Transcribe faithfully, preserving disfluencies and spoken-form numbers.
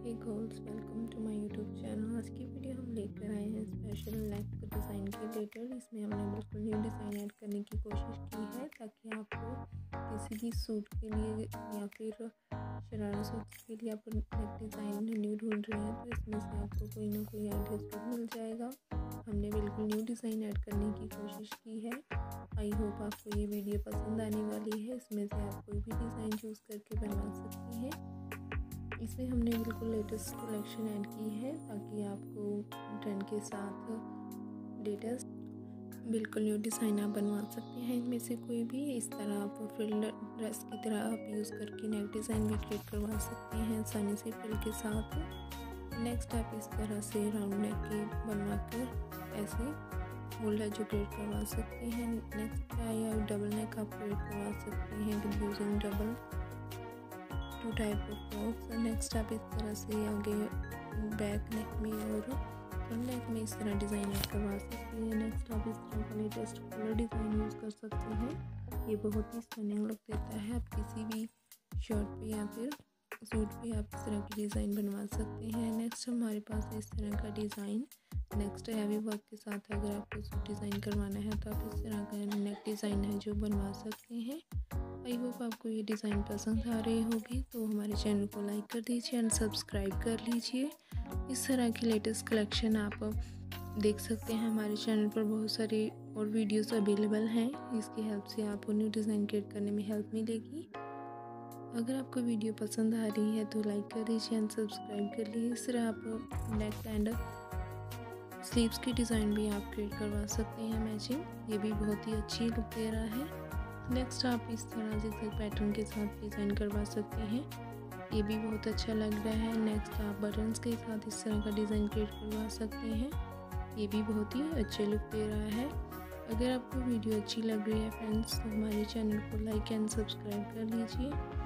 Hey girls, welcome to my YouTube channel. आज की video हम लेकर आए हैं स्पेशल नेक डिज़ाइन के रिलेटेड। इसमें हमने बिल्कुल न्यू डिज़ाइन ऐड करने की कोशिश की है ताकि आपको किसी भी सूट के लिए या फिर शरारा सूट के लिए आप नेक डिज़ाइन न्यू ढूंढ रहे हैं तो इसमें से आपको कोई ना कोई आइडिया जरूर मिल जाएगा। हमने बिल्कुल न्यू डिज़ाइन ऐड करने की कोशिश की है। आई होप आपको ये वीडियो पसंद आने वाली है। इसमें से आप कोई भी डिज़ाइन चूज़ करके बनवा सकती हैं। इसमें हमने बिल्कुल लेटेस्ट कलेक्शन ऐड की है ताकि आपको ट्रेंड के साथ लेटेस्ट बिल्कुल न्यू डिज़ाइन आप बनवा सकते हैं। इनमें से कोई भी इस तरह आप फ्रिल ड्रेस की तरह आप यूज़ करके नेक डिज़ाइन भी क्रिएट करवा सकते हैं आसानी से फ्रिल के साथ। नेक्स्ट आप इस तरह से राउंड नेक के बनवा कर ऐसे फुल जो क्रिएट करवा सकते हैं। नेक्स्ट या डबल नेक आप क्रिएट करवा सकते हैं using double two type of frocks. Next आप इस तरह से आगे बैक नेक में और फ्रंट नेक में इस तरह डिज़ाइन ऐड करवा सकते हैं। नेक्स्ट आप इस तरह का लेटेस्ट कलर डिज़ाइन यूज़ कर सकते हैं। ये बहुत ही स्टनिंग लुक देता है। आप किसी भी शर्ट पे या फिर सूट पे आप इस तरह की डिज़ाइन बनवा सकते हैं। नेक्स्ट हमारे पास है इस तरह का डिज़ाइन। नेक्स्ट हैवी वर्क के साथ अगर आपको सूट डिज़ाइन करवाना है तो आप इस तरह का नेक डिज़ाइन है जो बनवा सकते हैं। आई होप आपको ये डिज़ाइन पसंद आ रही होगी, तो हमारे चैनल को लाइक कर दीजिए एंड सब्सक्राइब कर लीजिए। इस तरह की लेटेस्ट कलेक्शन आप देख सकते हैं। हमारे चैनल पर बहुत सारी और वीडियोस अवेलेबल हैं। इसकी हेल्प से आपको न्यू डिज़ाइन क्रिएट करने में हेल्प मिलेगी। अगर आपको वीडियो पसंद आ रही है तो लाइक कर दीजिए एंड सब्सक्राइब कर लीजिए। इस तरह आप नेक एंड स्लीव्स की डिज़ाइन भी आप क्रिएट करवा सकते हैं मैचिंग। ये भी बहुत ही अच्छी लुक दे रहा है। नेक्स्ट आप इस तरह से पैटर्न के साथ डिज़ाइन करवा सकते हैं। ये भी बहुत अच्छा लग रहा है। नेक्स्ट आप बटन्स के साथ इस तरह का डिज़ाइन क्रिएट करवा सकते हैं। ये भी बहुत ही अच्छे लुक दे रहा है। अगर आपको वीडियो अच्छी लग रही है फ्रेंड्स तो हमारे चैनल को लाइक एंड सब्सक्राइब कर लीजिए।